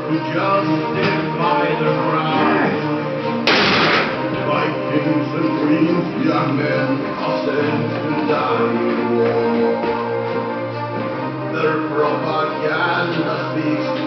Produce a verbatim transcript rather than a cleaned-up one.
to justify their crimes. Like kings and queens, young men are sent to die in war. Their propaganda speaks